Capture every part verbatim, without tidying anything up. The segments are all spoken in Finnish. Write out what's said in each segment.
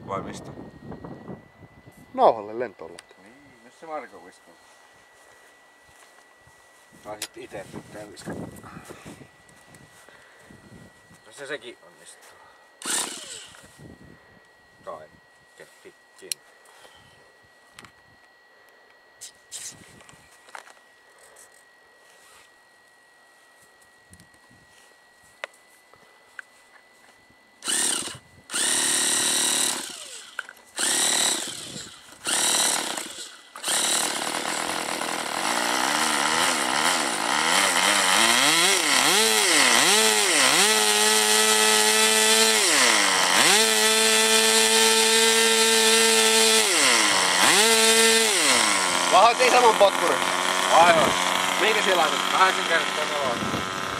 Vai mistä? Nauhalle lentoon. Niin, nyt se Marko viskaa. Taisit ite pitää viskata. No se sekin onnistuu. Kaikkefikin. Vahoitiin saman potkurin. Aivan. Mihinkä siellä laitat? Kahdeksan kertaa neloa.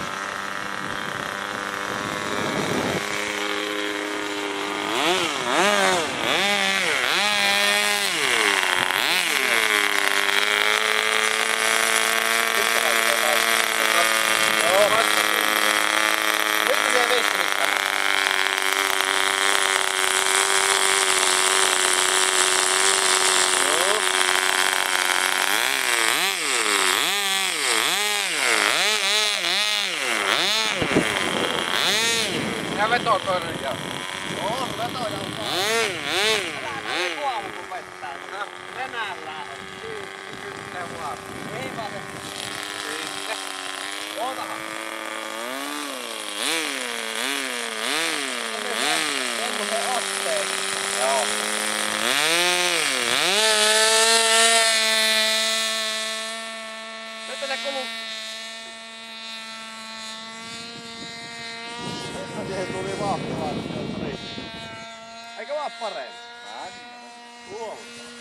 Ja veto toinen ja. Joo, veto ja on vaan. Älä näin kuolla kun vettää. Venällään on. Niin, kyttää vaan. Ei vaan se. Sitten. Ootahan. Semmoisen otteen. Joo. Nyt ne kuluu. Siihen tuli vahtilaista, niin. Eikö vaan paremmin? Luovuttaa.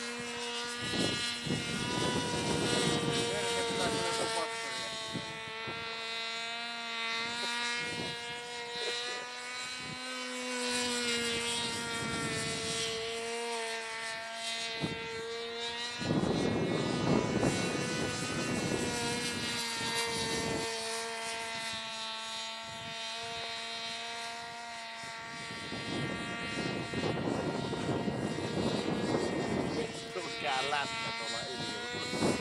Tuskään lätkä tuolla yli.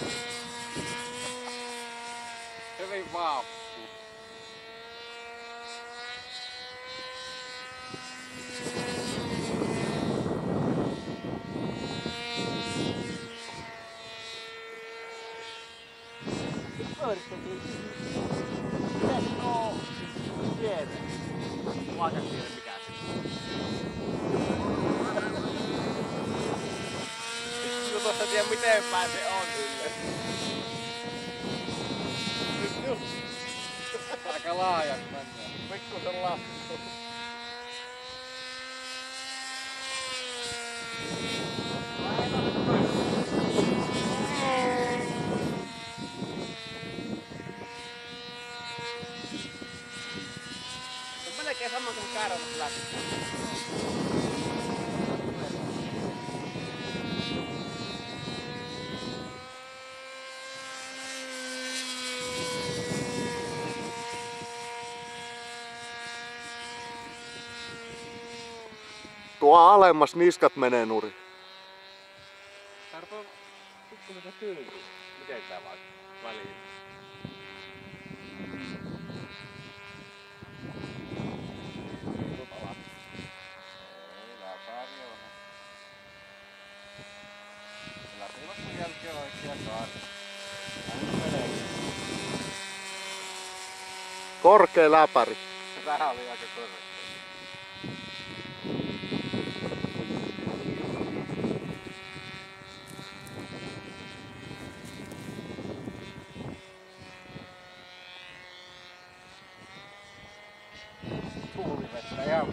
Hyvin vahva. Pöydistettiin. Miten oo kiire? Vaikka kiire mikä se. Kun tuossa tiedä miten päin se on ylle. Nyt just. Aika laajat mennään. Pikkusen lasku. Se on melkein sama kuin käärössä lähtee. Tuo alemmas niskat menee nurin. Tartuu pikkuisen tyyliin. Miten tää vaan väliin? Tuota läpi. Ei, läpääri on. Läpilassun jälkeen oikea kaari. Korkea läpäri. Tää oli aika korkea. Tuulivettä ja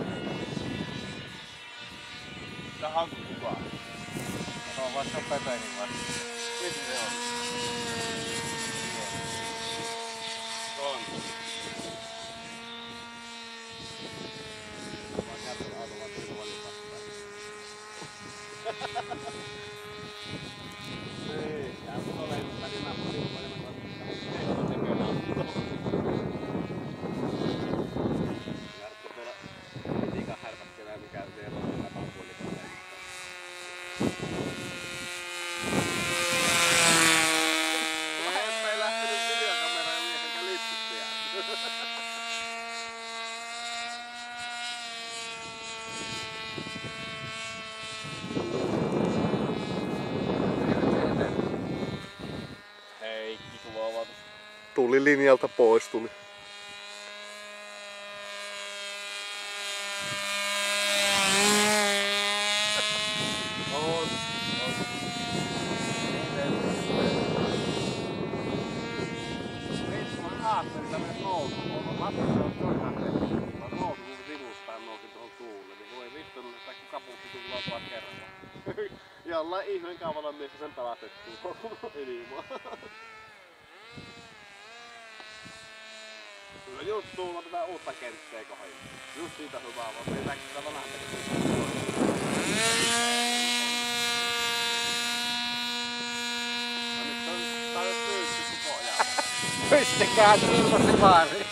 Tää hankku kuvaa. se on vasta Pepenin vasta. Missä se on? On. Mä jätän autolla turvallin vastaan. Ei, tää on olemaan välimään paljon paljon vastaan. Ei ole tekemään autolla. Jarkko tuolla itikan härpättelee mikä siellä on tämä puolella. Heikki, sulla on Tuli linjalta pois tuli. On, on. Vitsi, mä ajattelin, että menet nousuun. Mä ajattelin, että se on ihan tehty. Mä nousin kun sivustaan nousin tuohon suulle. Niin voi vittu, että kaputti tullaan taas kerran. Jollain ihmeen kaavalla mies sen pelastettuu ilmaa. Kyllä just tuulla tätä uutta kenttää kohdalla. Just siitä hyvää, vaan me täkkää vanhan tekemään. Tää on pyysty koko ajan. Pystykää silmäsi vaari.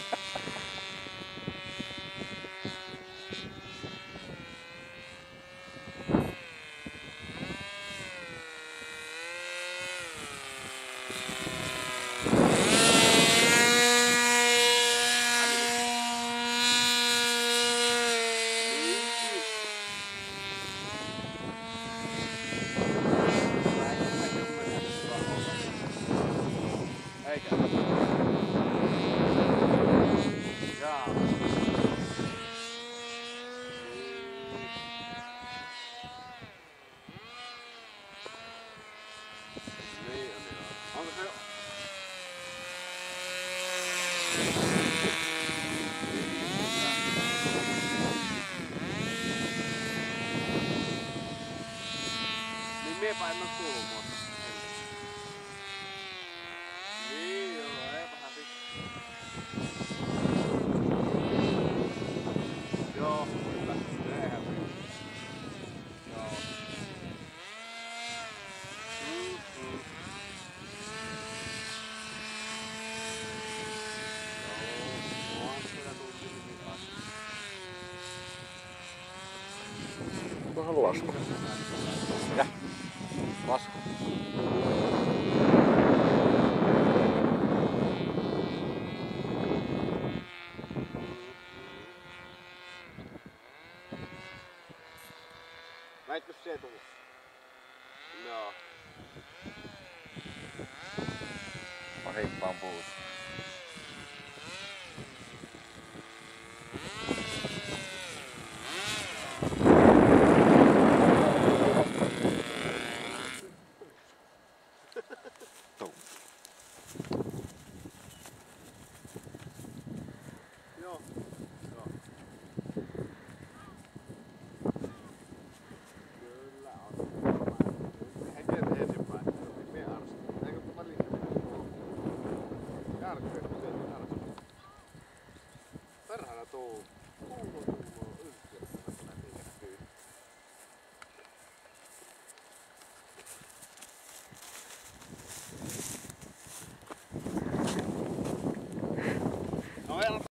Eikä. Jaa. Niin on joo. Onko se... Niin miepä en oo kuullut muuta. Niin joo, eipähän vittu. Joo, kyllä. Eihän vittu. Joo. Mm, mm. Joo, on siellä tunti hyvin taas. Vähän lasku. Ja. Lasku. Näitkö se tullut? Joo. Mä hippaan puusta.